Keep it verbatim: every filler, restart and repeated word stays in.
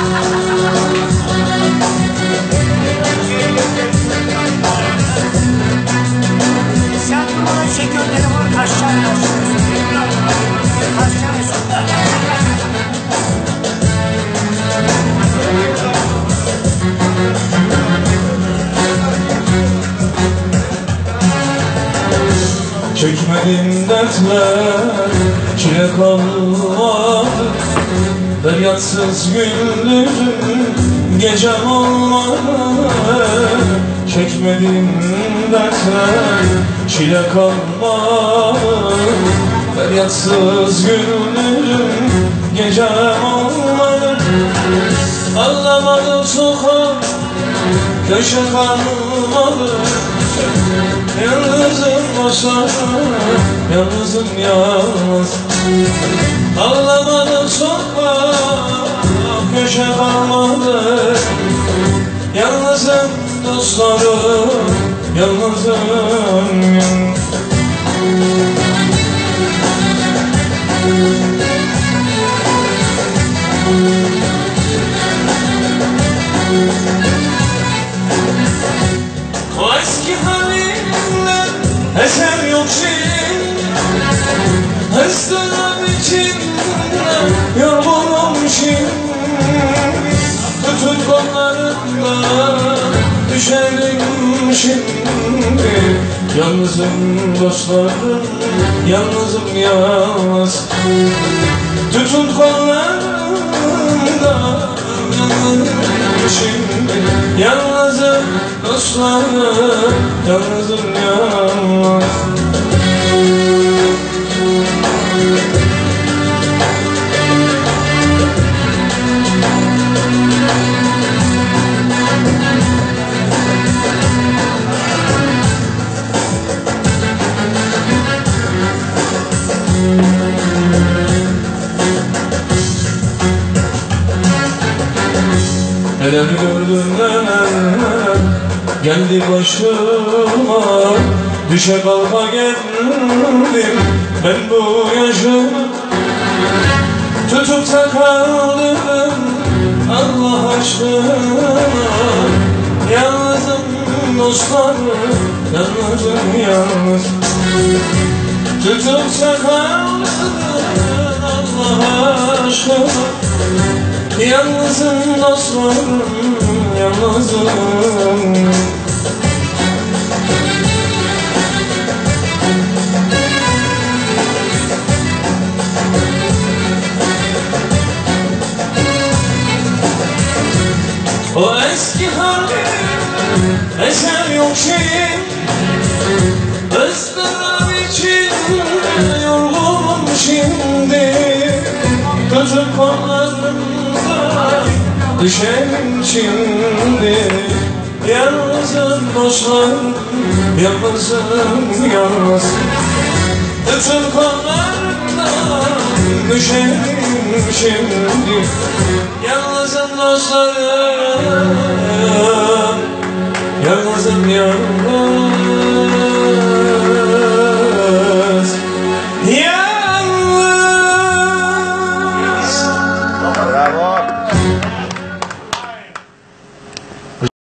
Sen bana şekilleri vur kaç tane kaç tane Çekmedim dertler, çile kalmadı. Feryatsız gündüzüm, gecem olmadı. Çekmedim dertler, çile kalmadı. Feryatsız gündüzüm, gecem olmadı. Ağlamadım sokak, köşe kalmadı. Yalnızım boşa, yalnızım yalnız. Ağlamadım sokak, köşe kalmadı. Yalnızım dostlarım, yalnızım yalnız. O eski halimden eser yok şimdi. Hırslarım içinde yorgunum şimdi. Bütün kollarımda düşerim şimdi. Yalnızım dostlarım, yalnızım yalnız. Bütün kollarımda yalnızım şimdi. Yalnızım dostlarım, yalnızım yalnız. Neler gördüm neler geldi başıma. Düşe kalka geldim ben bu yaşıma. Tutup da kaldım Allah aşkına. Yalnızım dostlarım, yalnızım yalnız. Tutup da kaldım Allah aşkına. Yalnızım dostlarım, yalnızım. O eski halim eser yok şeyim. Özlem içinde yorgunum şimdi. Gözüm kollarımda düşerim şimdi. Yalnızım dostlarım, yalnızım yalnız. Bütün kollarımda düşerim şimdi. Yalnızım dostlarım, yalnızım yalnız.